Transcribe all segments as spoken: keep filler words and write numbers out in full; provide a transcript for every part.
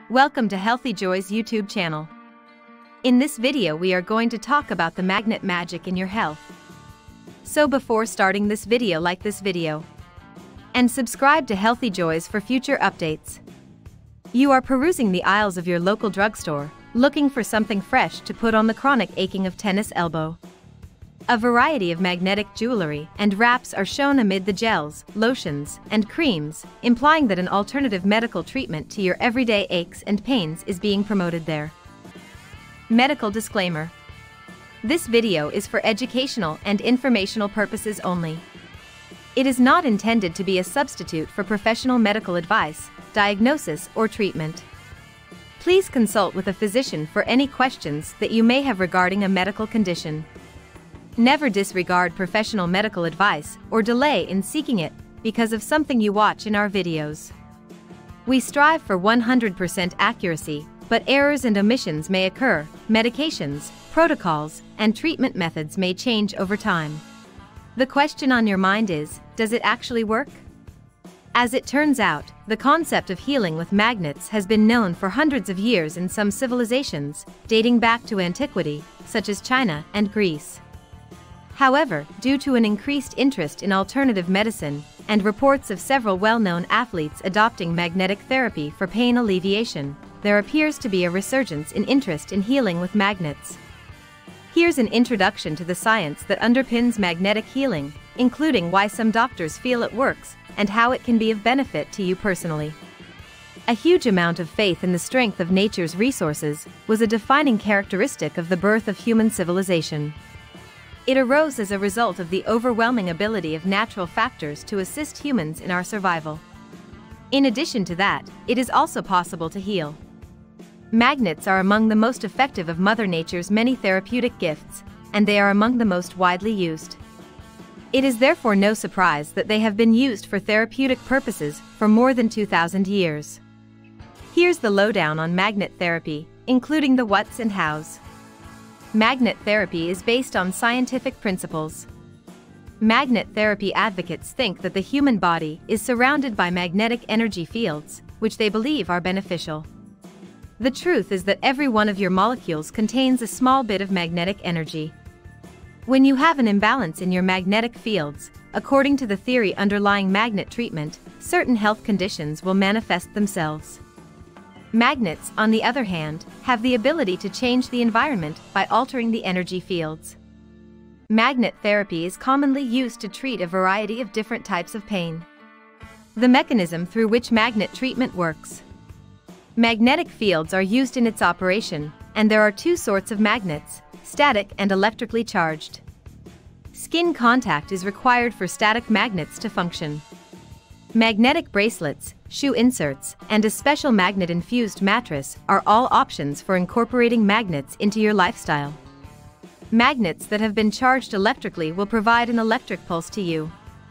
Welcome to Healthy Joys YouTube channel. In this video we are going to talk about the magnet magic in your health. So before starting this video, like this video and subscribe to Healthy Joys for future updates. You are perusing the aisles of your local drugstore, looking for something fresh to put on the chronic aching of tennis elbow. A variety of magnetic jewelry and wraps are shown amid the gels, lotions, and creams, implying that an alternative medical treatment to your everyday aches and pains is being promoted there. Medical disclaimer. This video is for educational and informational purposes only. It is not intended to be a substitute for professional medical advice, diagnosis, or treatment. Please consult with a physician for any questions that you may have regarding a medical condition. Never disregard professional medical advice or delay in seeking it because of something you watch in our videos. We strive for one hundred percent accuracy, but errors and omissions may occur. Medications, protocols, and treatment methods may change over time. The question on your mind is, does it actually work? As it turns out, the concept of healing with magnets has been known for hundreds of years in some civilizations, dating back to antiquity, such as China and Greece. However, due to an increased interest in alternative medicine and reports of several well-known athletes adopting magnetic therapy for pain alleviation, there appears to be a resurgence in interest in healing with magnets. Here's an introduction to the science that underpins magnetic healing, including why some doctors feel it works and how it can be of benefit to you personally. A huge amount of faith in the strength of nature's resources was a defining characteristic of the birth of human civilization. It arose as a result of the overwhelming ability of natural factors to assist humans in our survival. In addition to that, it is also possible to heal. Magnets are among the most effective of Mother Nature's many therapeutic gifts, and they are among the most widely used. It is therefore no surprise that they have been used for therapeutic purposes for more than two thousand years. Here's the lowdown on magnet therapy, including the whats and hows. Magnet therapy is based on scientific principles. Magnet therapy advocates think that the human body is surrounded by magnetic energy fields, which they believe are beneficial. The truth is that every one of your molecules contains a small bit of magnetic energy. When you have an imbalance in your magnetic fields, according to the theory underlying magnet treatment, certain health conditions will manifest themselves. Magnets, on the other hand, have the ability to change the environment by altering the energy fields. Magnet therapy is commonly used to treat a variety of different types of pain. The mechanism through which magnet treatment works. Magnetic fields are used in its operation, and there are two sorts of magnets, static and electrically charged. Skin contact is required for static magnets to function. Magnetic bracelets, shoe inserts, and a special magnet-infused mattress are all options for incorporating magnets into your lifestyle. Magnets that have been charged electrically will provide an electric pulse to you.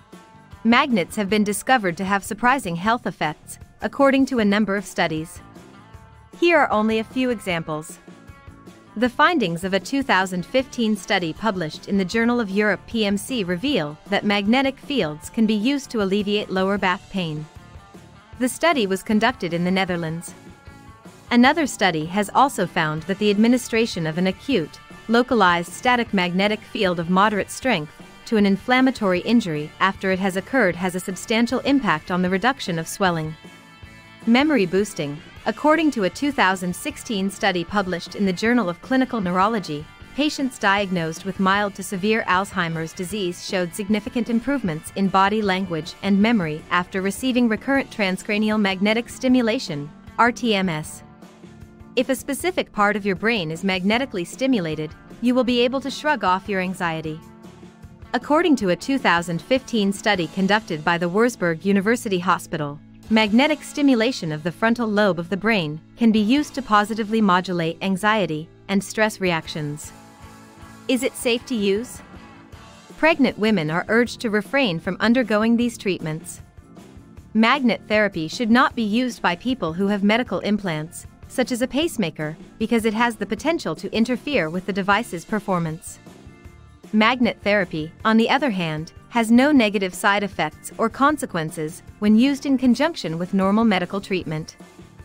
Magnets have been discovered to have surprising health effects, according to a number of studies. Here are only a few examples. The findings of a two thousand fifteen study published in the Journal of Europe P M C reveal that magnetic fields can be used to alleviate lower back pain. The study was conducted in the Netherlands. Another study has also found that the administration of an acute, localized static magnetic field of moderate strength to an inflammatory injury after it has occurred has a substantial impact on the reduction of swelling. Memory boosting. According to a two thousand sixteen study published in the Journal of Clinical Neurology, patients diagnosed with mild to severe Alzheimer's disease showed significant improvements in body language and memory after receiving recurrent transcranial magnetic stimulation, R T M S. If a specific part of your brain is magnetically stimulated, you will be able to shrug off your anxiety. According to a two thousand fifteen study conducted by the Wurzburg University Hospital, magnetic stimulation of the frontal lobe of the brain can be used to positively modulate anxiety and stress reactions. Is it safe to use? Pregnant women are urged to refrain from undergoing these treatments. Magnet therapy should not be used by people who have medical implants, such as a pacemaker, because it has the potential to interfere with the device's performance. Magnet therapy, on the other hand, has no negative side effects or consequences when used in conjunction with normal medical treatment.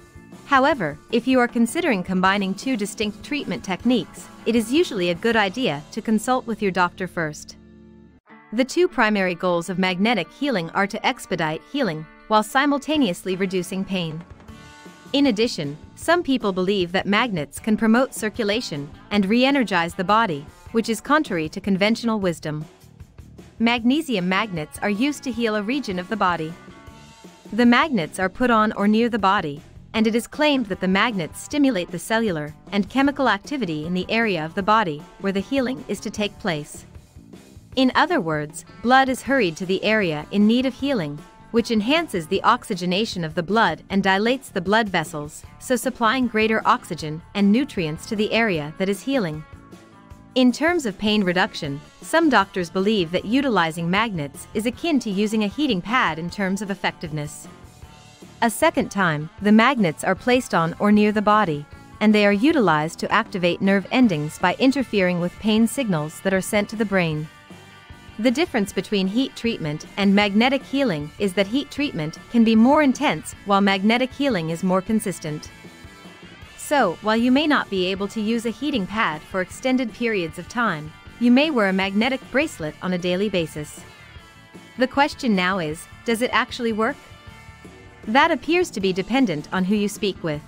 However, if you are considering combining two distinct treatment techniques, it is usually a good idea to consult with your doctor first. The two primary goals of magnetic healing are to expedite healing, while simultaneously reducing pain. In addition, some people believe that magnets can promote circulation and re-energize the body, which is contrary to conventional wisdom. Magnesium magnets are used to heal a region of the body. The magnets are put on or near the body, and it is claimed that the magnets stimulate the cellular and chemical activity in the area of the body where the healing is to take place. In other words, blood is hurried to the area in need of healing, which enhances the oxygenation of the blood and dilates the blood vessels, so supplying greater oxygen and nutrients to the area that is healing. In terms of pain reduction, some doctors believe that utilizing magnets is akin to using a heating pad in terms of effectiveness. A second time, the magnets are placed on or near the body, and they are utilized to activate nerve endings by interfering with pain signals that are sent to the brain. The difference between heat treatment and magnetic healing is that heat treatment can be more intense while magnetic healing is more consistent. So, while you may not be able to use a heating pad for extended periods of time, you may wear a magnetic bracelet on a daily basis. The question now is, does it actually work? That appears to be dependent on who you speak with.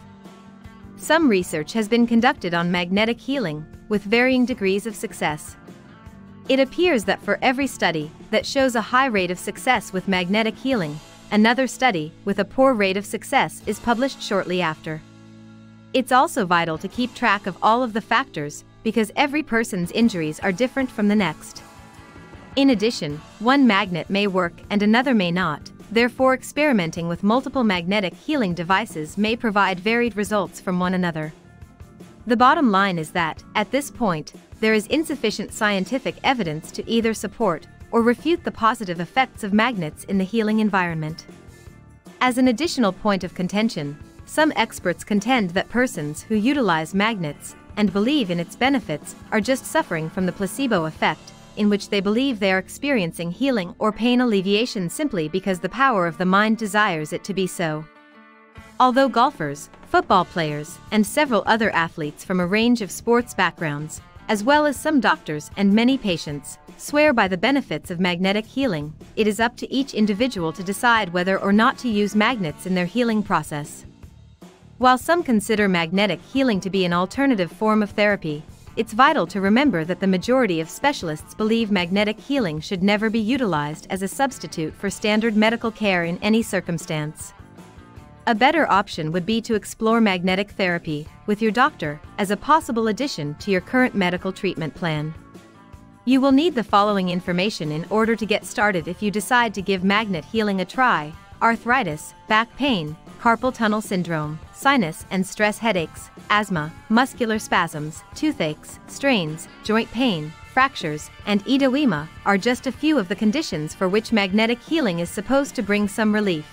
Some research has been conducted on magnetic healing, with varying degrees of success. It appears that for every study that shows a high rate of success with magnetic healing, another study with a poor rate of success is published shortly after. It's also vital to keep track of all of the factors, because every person's injuries are different from the next. In addition, one magnet may work and another may not. Therefore, experimenting with multiple magnetic healing devices may provide varied results from one another. The bottom line is that, at this point, there is insufficient scientific evidence to either support or refute the positive effects of magnets in the healing environment. As an additional point of contention, some experts contend that persons who utilize magnets and believe in its benefits are just suffering from the placebo effect, in which they believe they are experiencing healing or pain alleviation simply because the power of the mind desires it to be so. Although golfers, football players, and several other athletes from a range of sports backgrounds, as well as some doctors and many patients, swear by the benefits of magnetic healing, it is up to each individual to decide whether or not to use magnets in their healing process. While some consider magnetic healing to be an alternative form of therapy, it's vital to remember that the majority of specialists believe magnetic healing should never be utilized as a substitute for standard medical care in any circumstance. A better option would be to explore magnetic therapy with your doctor as a possible addition to your current medical treatment plan. You will need the following information in order to get started if you decide to give magnet healing a try: arthritis, back pain, carpal tunnel syndrome, sinus and stress headaches, asthma, muscular spasms, toothaches, strains, joint pain, fractures, and edema are just a few of the conditions for which magnetic healing is supposed to bring some relief.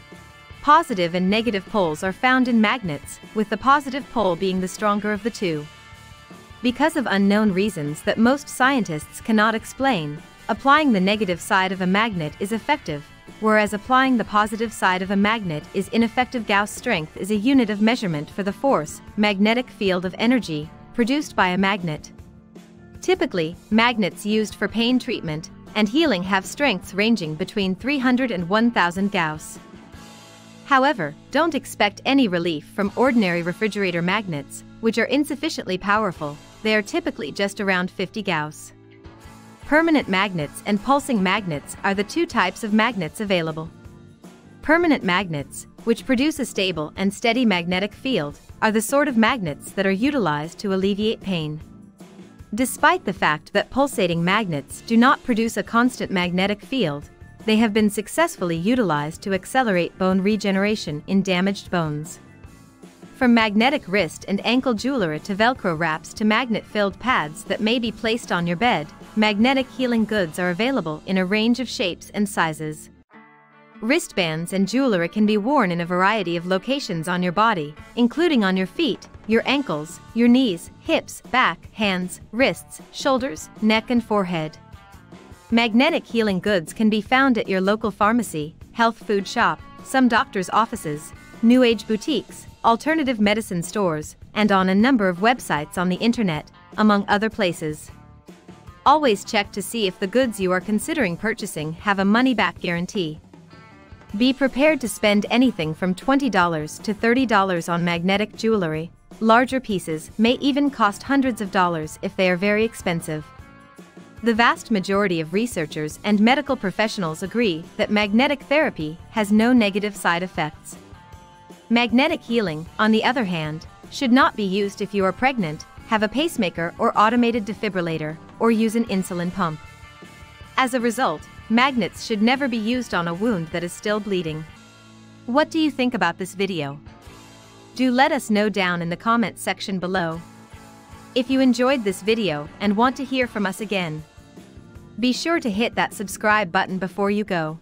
Positive and negative poles are found in magnets, with the positive pole being the stronger of the two. Because of unknown reasons that most scientists cannot explain, applying the negative side of a magnet is effective, whereas applying the positive side of a magnet is ineffective. Gauss strength is a unit of measurement for the force, magnetic field of energy, produced by a magnet. Typically, magnets used for pain treatment and healing have strengths ranging between three hundred and one thousand Gauss. However, don't expect any relief from ordinary refrigerator magnets, which are insufficiently powerful. They are typically just around fifty Gauss. Permanent magnets and pulsing magnets are the two types of magnets available. Permanent magnets, which produce a stable and steady magnetic field, are the sort of magnets that are utilized to alleviate pain. Despite the fact that pulsating magnets do not produce a constant magnetic field, they have been successfully utilized to accelerate bone regeneration in damaged bones. From magnetic wrist and ankle jewelry to Velcro wraps to magnet-filled pads that may be placed on your bed, magnetic healing goods are available in a range of shapes and sizes. Wristbands and jewelry can be worn in a variety of locations on your body, including on your feet, your ankles, your knees, hips, back, hands, wrists, shoulders, neck and forehead. Magnetic healing goods can be found at your local pharmacy, health food shop, some doctors' offices, New Age boutiques, alternative medicine stores, and on a number of websites on the internet, among other places. Always check to see if the goods you are considering purchasing have a money-back guarantee. Be prepared to spend anything from twenty dollars to thirty dollars on magnetic jewelry. Larger pieces may even cost hundreds of dollars if they are very expensive. The vast majority of researchers and medical professionals agree that magnetic therapy has no negative side effects. Magnetic healing, on the other hand, should not be used if you are pregnant, have a pacemaker or automated defibrillator, or use an insulin pump. As a result, magnets should never be used on a wound that is still bleeding. What do you think about this video? Do let us know down in the comments section below. If you enjoyed this video and want to hear from us again, be sure to hit that subscribe button before you go.